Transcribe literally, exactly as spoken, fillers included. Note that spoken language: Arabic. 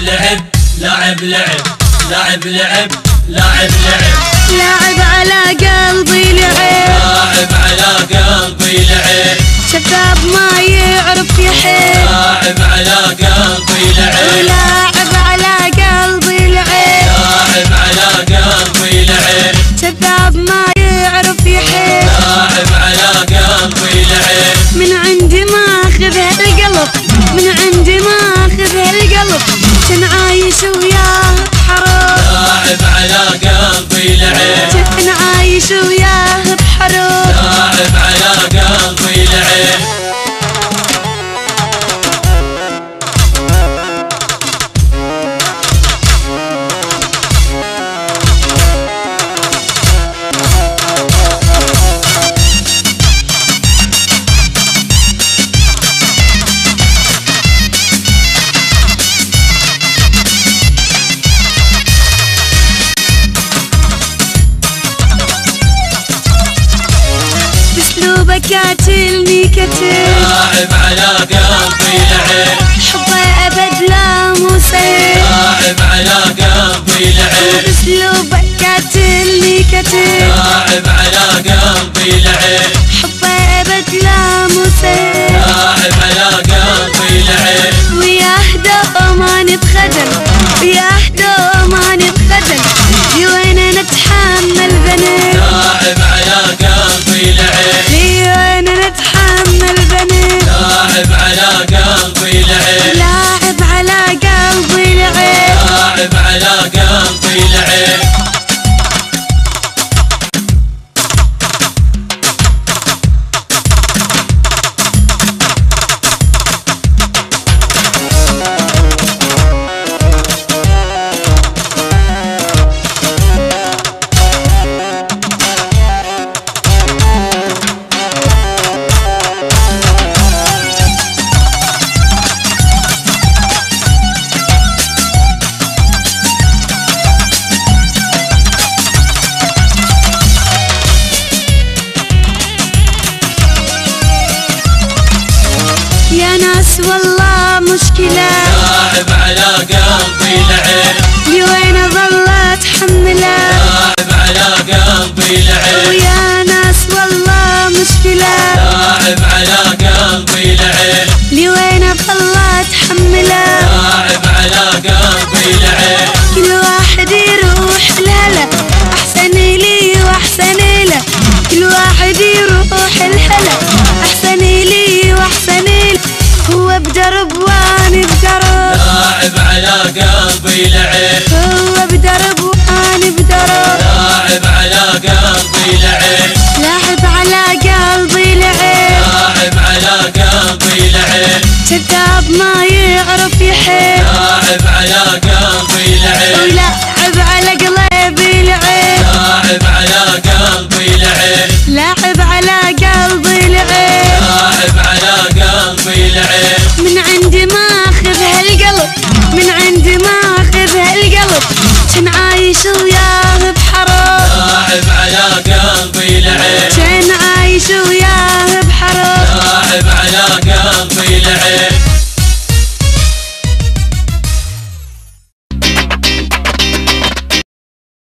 لعب لعب لعب لعب لعب لعب لعب لاعب على قلبي لعب لاعب على قلبي لعب شباب ما يعرف يحب لاعب على قلبي لعب لاعب على قلبي لعب لاعب على قلبي لعب شباب ما يعرف يحب لاعب على قلبي لعب من عندي ما اخذ هالقلب من عندي ما اخذ هالقلب كان عايش وياه بحروب لاعب على قلبي لعب كان عايش وياه بحروب لاعب على قلبي لعب اسلوبك قاتلني كتل لاعب على قلبي لعب حبه ابد لا مو سهل لاعب على قلبي لعب اسلوبك قاتلني كتل لاعب على قلبي لعب حبه ابد لا مو سهل لاعب على قلبي لعب وياه دوما نتخجل وياه دوما نتخجل في وين نتحمل ذنب لاعب على قلبي لعب في وين نتحمل ذنب لاعب على قلبي لعب لاعب على قلبي لعب لاعب على قلبي لعب يا ناس والله مشكلة لاعب على قلبي لعب لوين ظلت حملة لاعب على قلبي لعب ويا ناس والله مشكلة لاعب على قلبي لعب لوين ظلت حملة لاعب على قلبي لعب كل واحد يروح لهلا احسن لي واحسن له كل واحد يروح لهلا احسن لي واحسن له هو بدرب وانا بدرب لاعب على قلبي لعب هو بدرب وانا بدرب لاعب على قلبي لعب